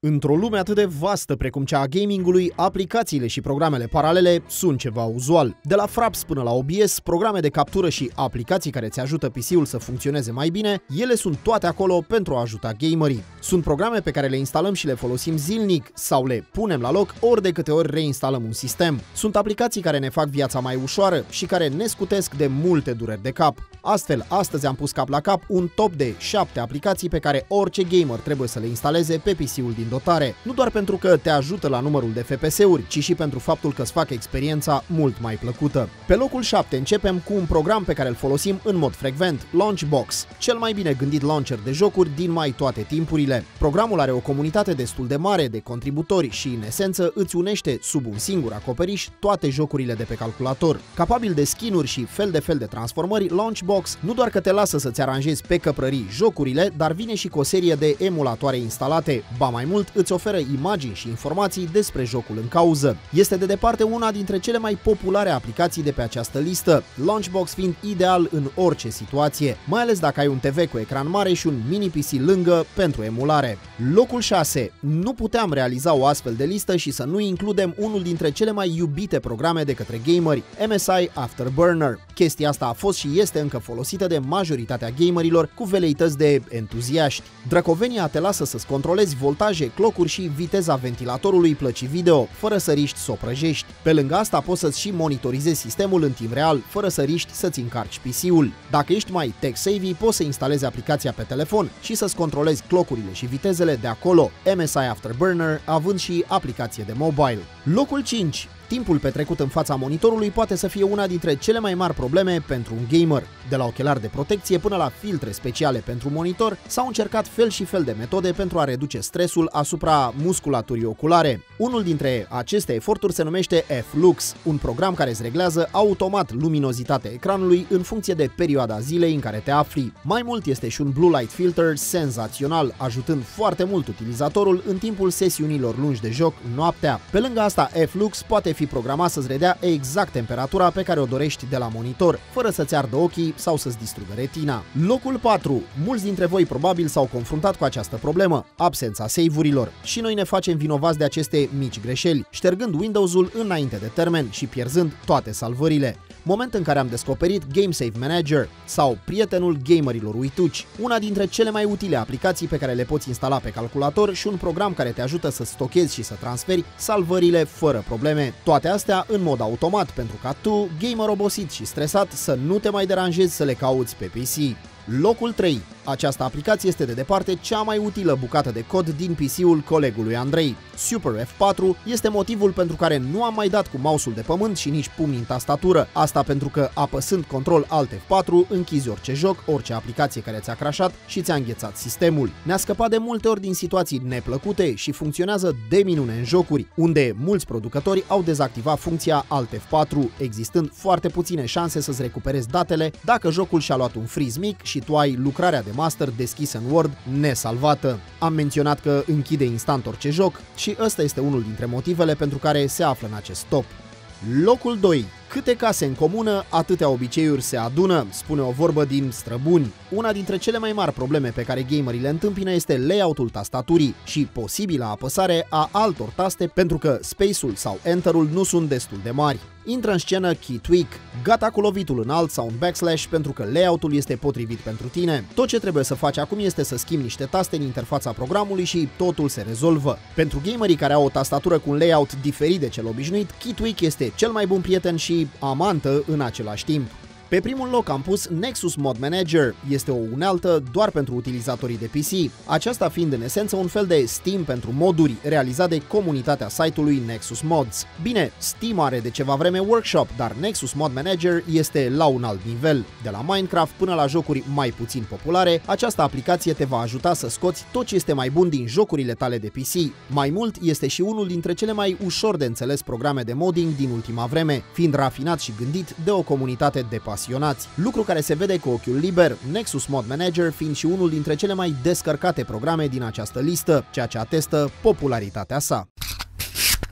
Într-o lume atât de vastă precum cea a gamingului, aplicațiile și programele paralele sunt ceva uzual. De la Fraps până la OBS, programe de captură și aplicații care îți ajută PC-ul să funcționeze mai bine, ele sunt toate acolo pentru a ajuta gamerii. Sunt programe pe care le instalăm și le folosim zilnic sau le punem la loc ori de câte ori reinstalăm un sistem. Sunt aplicații care ne fac viața mai ușoară și care ne scutesc de multe dureri de cap. Astfel, astăzi am pus cap la cap un top de 7 aplicații pe care orice gamer trebuie să le instaleze pe PC-ul din dotare. Nu doar pentru că te ajută la numărul de FPS-uri, ci și pentru faptul că îți fac experiența mult mai plăcută. Pe locul 7 începem cu un program pe care îl folosim în mod frecvent, Launchbox, cel mai bine gândit launcher de jocuri din mai toate timpurile. Programul are o comunitate destul de mare de contributori și, în esență, îți unește sub un singur acoperiș toate jocurile de pe calculator. Capabil de skin-uri și fel de transformări, Launchbox nu doar că te lasă să-ți aranjezi pe căprării jocurile, dar vine și cu o serie de emulatoare instalate. Ba mai mult, îți oferă imagini și informații despre jocul în cauză. Este de departe una dintre cele mai populare aplicații de pe această listă, Launchbox fiind ideal în orice situație, mai ales dacă ai un TV cu ecran mare și un mini PC lângă pentru emulare. Locul 6. Nu puteam realiza o astfel de listă și să nu includem unul dintre cele mai iubite programe de către gameri, MSI Afterburner. Chestia asta a fost și este încă folosită de majoritatea gamerilor cu veleități de entuziaști. Drăcovenia te lasă să-ți controlezi voltaje, clocuri și viteza ventilatorului plăcii video, fără să riști să o prăjești. Pe lângă asta poți să-ți și monitorizezi sistemul în timp real, fără să riști să-ți încarci PC-ul. Dacă ești mai tech-savvy, poți să instalezi aplicația pe telefon și să-ți controlezi clocurile și vitezele de acolo, MSI Afterburner având și aplicație de mobile. Locul 5. Timpul petrecut în fața monitorului poate să fie una dintre cele mai mari probleme pentru un gamer. De la ochelari de protecție până la filtre speciale pentru monitor, s-au încercat fel și fel de metode pentru a reduce stresul asupra musculaturii oculare. Unul dintre aceste eforturi se numește F-Lux, un program care îți reglează automat luminozitatea ecranului în funcție de perioada zilei în care te afli. Mai mult, este și un blue light filter senzațional, ajutând foarte mult utilizatorul în timpul sesiunilor lungi de joc noaptea. Pe lângă asta, F-Lux poate fi programat să-ți redea exact temperatura pe care o dorești de la monitor, fără să-ți ardă ochii sau să-ți distrugă retina. Locul 4. Mulți dintre voi probabil s-au confruntat cu această problemă, absența save-urilor. Și noi ne facem vinovați de aceste mici greșeli, ștergând Windows-ul înainte de termen și pierzând toate salvările. Moment în care am descoperit GameSave Manager sau prietenul gamerilor uituci, una dintre cele mai utile aplicații pe care le poți instala pe calculator și un program care te ajută să stochezi și să transferi salvările fără probleme. Toate astea în mod automat pentru ca tu, gamer obosit și stresat, să nu te mai deranjezi să le cauți pe PC. Locul 3. Această aplicație este de departe cea mai utilă bucată de cod din PC-ul colegului Andrei. Super F4 este motivul pentru care nu am mai dat cu mouse-ul de pământ și nici pumnii în tastatură. Asta pentru că, apăsând Ctrl Alt F4, închizi orice joc, orice aplicație care ți-a crashat și ți-a înghețat sistemul. Ne-a scăpat de multe ori din situații neplăcute și funcționează de minune în jocuri, unde mulți producători au dezactivat funcția Alt F4, existând foarte puține șanse să-ți recuperezi datele dacă jocul și-a luat un freeze mic și tu ai lucrarea de master deschisă în Word nesalvată. Am menționat că închide instant orice joc și ăsta este unul dintre motivele pentru care se află în acest top. Locul 2. Câte case în comună, atâtea obiceiuri se adună, spune o vorbă din străbuni. Una dintre cele mai mari probleme pe care gamerii le întâmpină este layout-ul tastaturii și posibila apăsare a altor taste pentru că space-ul sau enter-ul nu sunt destul de mari. Intră în scenă Key Tweak, gata cu lovitul în alt sau în backslash pentru că layout-ul este potrivit pentru tine. Tot ce trebuie să faci acum este să schimbi niște taste în interfața programului și totul se rezolvă. Pentru gamerii care au o tastatură cu un layout diferit de cel obișnuit, Key Tweak este cel mai bun prieten și amantă în același timp. Pe primul loc am pus Nexus Mod Manager, este o unealtă doar pentru utilizatorii de PC, aceasta fiind în esență un fel de Steam pentru moduri realizat de comunitatea site-ului Nexus Mods. Bine, Steam are de ceva vreme workshop, dar Nexus Mod Manager este la un alt nivel. De la Minecraft până la jocuri mai puțin populare, această aplicație te va ajuta să scoți tot ce este mai bun din jocurile tale de PC. Mai mult, este și unul dintre cele mai ușor de înțeles programe de modding din ultima vreme, fiind rafinat și gândit de o comunitate de pasionați. Lucru care se vede cu ochiul liber, Nexus Mod Manager fiind și unul dintre cele mai descărcate programe din această listă, ceea ce atestă popularitatea sa.